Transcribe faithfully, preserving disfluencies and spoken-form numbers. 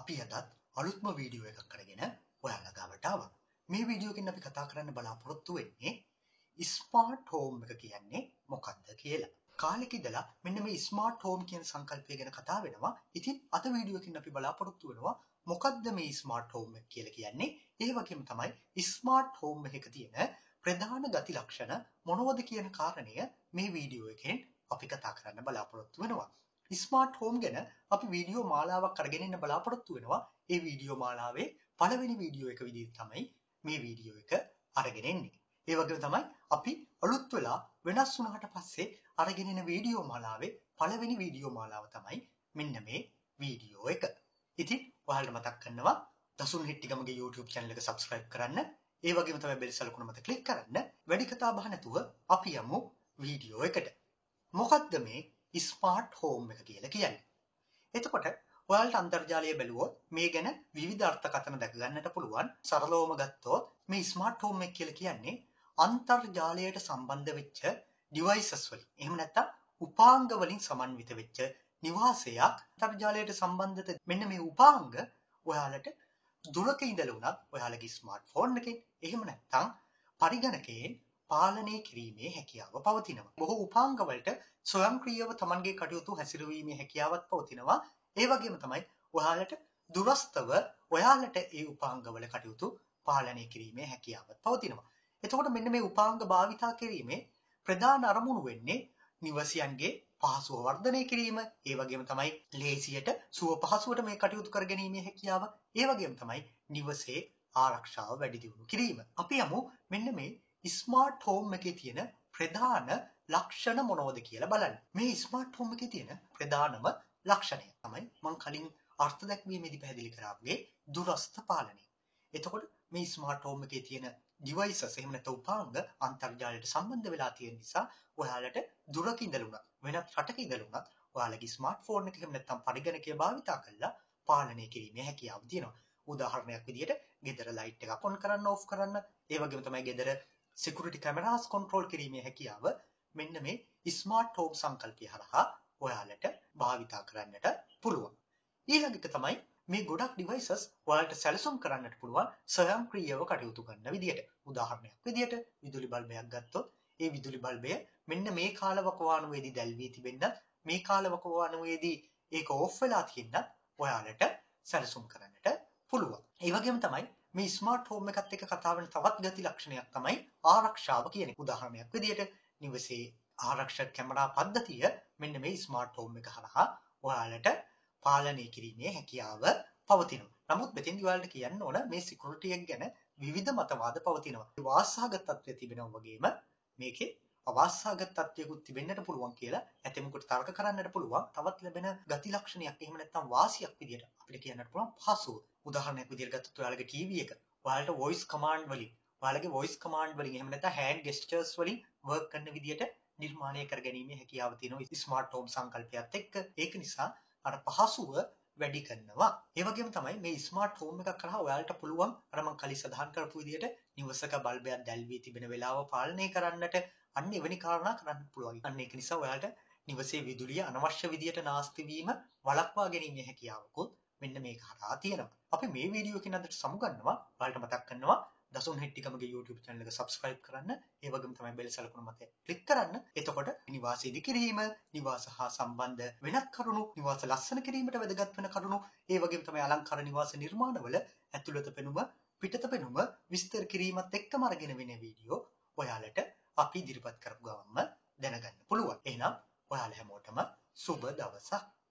අපි අදත් අලුත්ම වීඩියෝ එකක් අරගෙන ඔයාලා ගාවට ආවා. මේ වීඩියෝ එකෙන් අපි කතා කරන්න බලාපොරොත්තු වෙන්නේ ස්මාර්ට් හෝම් එක කියන්නේ මොකක්ද කියලා. කාලෙක ඉඳලා මෙන්න මේ ස්මාර්ට් හෝම් කියන සංකල්පය ගැන කතා වෙනවා. ඉතින් අද වීඩියෝ එකකින් අපි බලාපොරොත්තු වෙනවා මොකක්ද මේ ස්මාර්ට් හෝම් එක කියලා කියන්නේ. ඒ වගේම තමයි ස්මාර්ට් හෝම් එකක තියෙන ප්‍රධාන ගති ලක්ෂණ මොනවද කියන කාරණය මේ වීඩියෝ එකෙන් අපි කතා කරන්න බලාපොරොත්තු වෙනවා. ස්මාර්ට් හෝම් ගැන අපි වීඩියෝ මාලාවක් අරගෙන ඉන්න බලාපොරොත්තු වෙනවා. ඒ වීඩියෝ මාලාවේ පළවෙනි වීඩියෝ එක විදිහට තමයි මේ වීඩියෝ එක අරගෙන එන්නේ. ඒ වගේම තමයි අපි අලුත් වෙලා වෙනස් වුණාට පස්සේ අරගෙන එන වීඩියෝ මාලාවේ පළවෙනි වීඩියෝ මාලාව තමයි මෙන්න මේ වීඩියෝ එක. ඉතින් ඔයාලට මතක් කරනවා දසුන් හෙට්ටිගමගේ YouTube channel එක subscribe කරන්න. ඒ වගේම තමයි බෙල් සලකුණ මත click කරන්න. වැඩි කතා බහ නැතුව අපි යමු වීඩියෝ එකට. මොකක්ද මේ ස්මාර්ට් හෝම් එක කියලා කියන්නේ? එතකොට ඔයාලට අන්තර්ජාලය බැලුවොත් මේ ගැන විවිධ අර්ථකථන දැක ගන්නට පුළුවන්. සරලවම ගත්තොත් මේ ස්මාර්ට් හෝම් එක කියලා කියන්නේ අන්තර්ජාලයට සම්බන්ධ වෙච්ච ඩිවයිසස් වලින්, එහෙම නැත්නම් උපාංග වලින් සමන්විත වෙච්ච නිවාසයක්. අන්තර්ජාලයට සම්බන්ධත මෙන්න මේ උපාංග ඔයාලට දුරක ඉඳලා උනත් ඔයාලගේ ස්මාර්ට් ෆෝන් එකෙන්, එහෙම නැත්නම් පරිගණකයෙන් පාලනය කිරීමේ හැකියාව පවතිනවා. බොහෝ උපාංග වලට ස්වයංක්‍රීයව Tamanගේ කටයුතු හැසිරවීමේ හැකියාවක් පවතිනවා. ඒ වගේම තමයි ඔයාලට දුරස්තව ඔයාලට ඒ උපාංගවල කටයුතු පාලනය කිරීමේ හැකියාවක් පවතිනවා. එතකොට මෙන්න මේ උපාංග භාවිතා කිරීමේ ප්‍රධාන අරමුණු වෙන්නේ නිවසියන්ගේ පහසුව වර්ධනය කිරීම, ඒ වගේම තමයි ලේසියට සුව පහසුවට මේ කටයුතු කර ගැනීමේ හැකියාව, ඒ වගේම තමයි නිවසේ ආරක්ෂාව වැඩි දියුණු කිරීම. අපි යමු මෙන්න මේ ස්මාර්ට් හෝම් එකේ තියෙන ප්‍රධාන ලක්ෂණ මොනවද කියලා බලන්න. මේ ස්මාර්ට් හෝම් එකේ තියෙන ප්‍රධානම ලක්ෂණය තමයි මම කලින් අර්ථ දැක්වීමේදී පැහැදිලි කරා වගේ දුරස්ත පාලනය. එතකොට මේ ස්මාර්ට් හෝම් එකේ තියෙන ඩිවයිසස්, එහෙම නැත්නම් උපාංග අන්තර්ජාලයට සම්බන්ධ වෙලා තියෙන නිසා ඔයාලට දුරක ඉඳලා උනත් වෙනත් රටක ඉඳලා උනත් ඔයාලගේ ස්මාර්ට් ෆෝන් එක එහෙම නැත්නම් පරිගණකය භාවිතා කරලා පාලනය කිරීමේ හැකියාව තියෙනවා. උදාහරණයක් විදිහට ගෙදර ලයිට් එකක් ඔන් කරන්න ඕෆ් කරන්න, ඒ වගේම තමයි ගෙදර සිකියුරිටි කැමරාස් කන්ට්‍රෝල් කිරීමේ හැකියාව මෙන්න මේ ස්මාර්ට් හෝම් සංකල්පය හරහා ඔයාලට භාවිතා කරන්නට පුළුවන්. ඊළඟ එක තමයි මේ ගොඩක් ඩිවයිසස් ඔයාලට සැලසුම් කරන්නට පුළුවන් ස්වයංක්‍රීයව කටයුතු කරන විදිහට. උදාහරණයක් විදිහට විදුලි බල්බයක් ගත්තොත් ඒ විදුලි බල්බය මෙන්න මේ කාලවකවානුවේදී දැල්වී තිබෙන්නත්, මේ කාලවකවානුවේදී ඒක ඕෆ් වෙලා තියෙන්නත් ඔයාලට සැලසුම් කරන්නට පුළුවන්. ඒ වගේම තමයි මේ ස්මාර්ට් හෝම් එකත් එක්ක කතා වෙන තවත් ගති ලක්ෂණයක් තමයි ආරක්ෂාව කියන එක. උදාහරණයක් විදිහට නිවසේ ආරක්ෂක කැමරා පද්ධතිය මෙන්න මේ ස්මාර්ට් හෝම් එක හරහා ඔයාලට පාලනය කිරීමේ හැකියාව පවතිනවා. නමුත් මෙතෙන්දී ඔයාලට කියන්න ඕන මේ සිකියුරිටි එක ගැන විවිධ මතවාද පවතිනවා. වාසාගත තත්ත්වය තිබෙනවා වගේම මේකේ අවාසාගත තත්ත්වයකුත් තිබෙන්නට පුළුවන් කියලා ඇතෙමුකට තර්ක කරන්නට පුළුවන්. තවත් ලැබෙන ගති ලක්ෂණයක් එහෙම නැත්නම් වාසියක් විදිහට අපිට කියන්නට පුළුවන් පහසුව. උදාහරණයක් විදිහට ගත්තොත් ඔයාලගේ ටීවී එක ඔයාලට වොයිස් කමාන්ඩ් වලින්, ඔයාලගේ වොයිස් කමාන්ඩ් වලින් එහෙම නැත්නම් හෑන්ඩ් ගෙස්චර්ස් වලින් වර්ක් කරන විදිහට නිර්මාණය කරගැනීමේ හැකියාව තියෙනවා ස්මාර්ට් හෝම් සංකල්පයත් එක්ක. ඒක නිසා අර පහසුව වැඩි කරනවා. ඒ වගේම තමයි මේ ස්මාර්ට් හෝම් එකක් කරා ඔයාලට පුළුවන් අර මම කලින් සඳහන් කරපු විදිහට නිවසක බල්බයක් දැල්වී තිබෙන වෙලාව පාලනය කරන්නට අන්න එවැනි කාරණා කරන්න පුළුවන්. අන්න ඒක නිසා ඔයාලට නිවසේ විදුලිය අනවශ්‍ය විදිහට නාස්ති වීම වළක්වා ගැනීමේ හැකියාවකුත් මෙන්න මේක හරහා තියෙනවා. අපි මේ වීඩියෝ එකෙන් අදට සමුගන්නවා. ඔයාලට මතක් කරනවා දසුන් හෙට්ටිගමගේ YouTube channel එක subscribe කරන්න. ඒ වගේම තමයි බෙල් සලකුණ මත click කරන්න. එතකොට නිවාස ඉදි කිරීම, නිවාස හා සම්බන්ධ වෙනත් කරුණු, නිවාස ලස්සන කිරීමට වැදගත් වෙන කරුණු, ඒ වගේම තමයි අලංකාර නිවාස නිර්මාණවල ඇතුළත පෙනුම, පිටත පෙනුම විස්තර කිරීමත් එක්කම අරගෙන වෙන වීඩියෝ ඔයාලට අපි ඉදිරිපත් කරපු ගමන්ම දැනගන්න පුළුවන්. එහෙනම් ඔයාලා හැමෝටම සුබ දවසක්.